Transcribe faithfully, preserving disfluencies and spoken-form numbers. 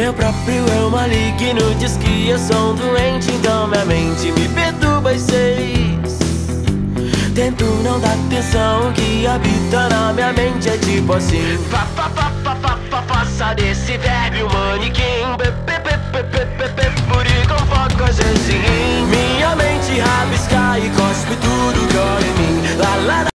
Meu próprio eu maligno diz que eu sou um doente, então minha mente me perturba às seis. Tento não dar atenção, o que habita na minha mente é tipo assim: fa, fa, fa, fa, fa, fa, faça desse verbo um manequim. Pe, pe, pe, pe, pe, pe.